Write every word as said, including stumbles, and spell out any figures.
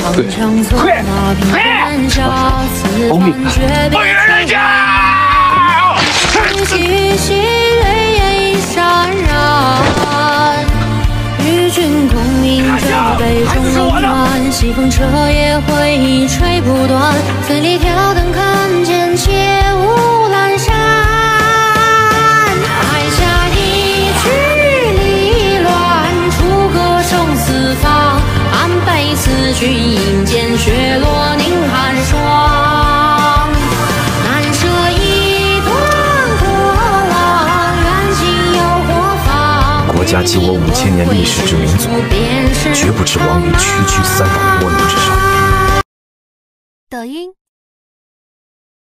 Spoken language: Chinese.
对，快快！欧米，不与人家！与君共饮这杯中冷暖，西风彻夜回吹不断。醉里挑灯看剑，且无阑珊。台下一曲离乱，楚歌生四方。安北此去引剑，雪落凝寒霜。难舍一段歌浪，远行有何妨？ 国家集我五千年历史之民族，绝不指望于区区三岛蜗牛之上。 抖音。